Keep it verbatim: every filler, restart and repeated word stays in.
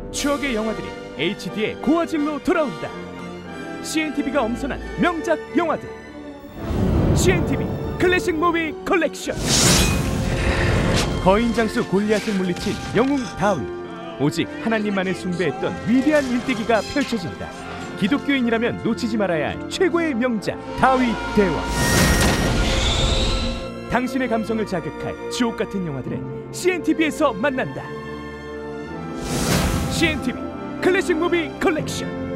추억의 영화들이 에이치디의 고화질로 돌아온다. 씨엔티비가 엄선한 명작 영화들 씨엔티비 클래식 무비 컬렉션. 거인장수 골리앗을 물리친 영웅 다윗. 오직 하나님만을 숭배했던 위대한 일대기가 펼쳐진다. 기독교인이라면 놓치지 말아야 할 최고의 명작 다윗 대왕. 당신의 감성을 자극할 주옥같은 영화들을 씨엔티비에서 만난다. 씨엔티비 클래식 무비 컬렉션.